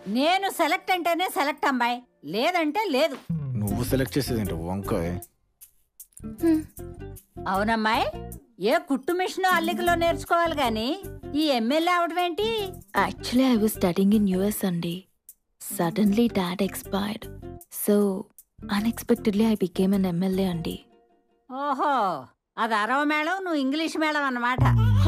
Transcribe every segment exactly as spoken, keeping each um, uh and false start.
నేను సెలెక్ట్ అంటేనే సెలెక్ట్ అమ్మాయి, లేదంటే లేదు. నువ్వు సెలెక్ట్ చేసేదేంటి వంకాయ? అవునమ్మాయి, ఏ కుట్టు మిషన్ అల్లికలో నేర్చుకోవాలి గాని ఈ ఎమ్మెల్యే అవడం ఏంటి? Actually I was studying in US అండి. Suddenly dad expired, so unexpectedly I became an MLA అండి. ఓహో, అది అరవ మేళం, నువ్వు ఇంగ్లీష్ మేళం అన్నమాట.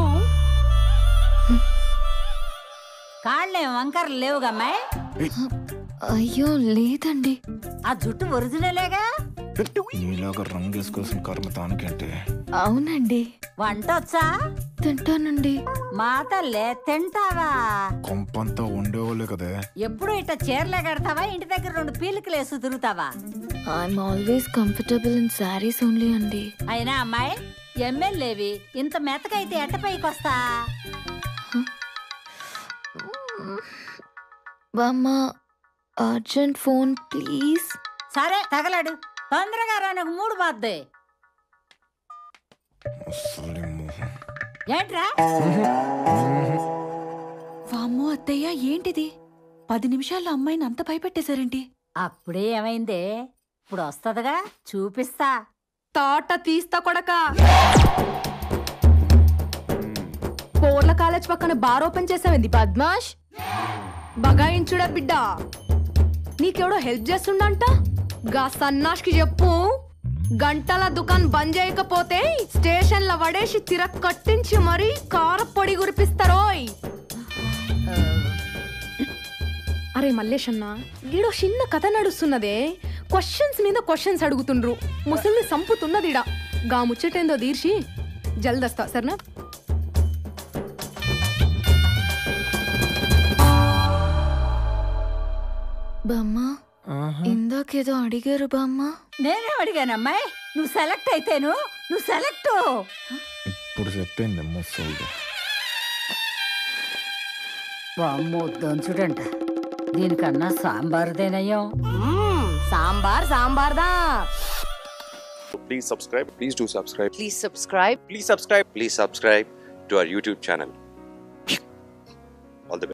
కాళ్ళేం వంకరలు లేవుగమ్మాయి? అయ్యో లేదండి. ఆ జుట్టు ఒరిజినలేగా? నీలాగా రంగు వేసుకోవాల్సిన కర్మ తానకంటే. అవునండి. వంట వచ్చా? తింటానండి. మా తల్లే తింటావా? కొంపంతా ఉండేవాళ్ళే కదా. ఎప్పుడు ఇట్లా చీరలే కడతావా, ఇంటి దగ్గర రెండు పీలికలేసు తిరుగుతావా? I'm always comfortable in saris only అండి. అయినా అమ్మాయి, ఎమ్మెల్యేవి ఇంత మెతకైతే ఎట్ట పైకి వస్తా? బామ్మ, అర్జెంట్ ఫోన్ ప్లీజ్. సరే తగలడు, తొందరగా రా, నాకు మూడు బాద్దే. ఏంట్రా? వామ్మో అత్తయ్య, ఏంటిది? పది నిమిషాల్లో అమ్మాయిని అంత భయపెట్టేశారేంటి? అప్పుడే ఏమైందే? ఇప్పుడు వస్తదిగా, చూపిస్తా. తోట తీస్తా కొడక. పోర్ల కాలేజ్ పక్కన బార్ ఓపెన్ చేసావేంది పద్మాష్? బగాయించుడా బిడ్డ, నీకెవడో హెల్ప్ చేస్తుండంట. గా సన్నాష్కి చెప్పు, గంటల దుకాణం బంద్ చేయకపోతే స్టేషన్ల వడేసి తిరక్ కట్టించి మరీ కార పొడి గురిపిస్తారోయ్. అరే మల్లేష్ అన్న, గీడో చిన్న కథ నడుస్తున్నదే. క్వశ్చన్స్ మీద క్వశ్చన్స్ అడుగుతుండ్రు, ముసలిని సంపుతున్నదిడా. గా ముచ్చటేందో తీర్చి జల్దస్తా సరేనా? బామ్మ, ఇందాకేదో అడిగారు బామ్మ. నేనే అడిగానమ్మాయి, నువ్వు సెలెక్ట్ అయితేను. నువ్వు సెలెక్ట్. ఇప్పుడు సెట్ అయింది ముసలిగా. బామ్మో దంచుడంట, దీనికన్నా సాంబార్దేనయ్యం. Sambar సాంబార్దా. Please subscribe. Please do subscribe. Please subscribe. Please subscribe. Please subscribe to our YouTube channel.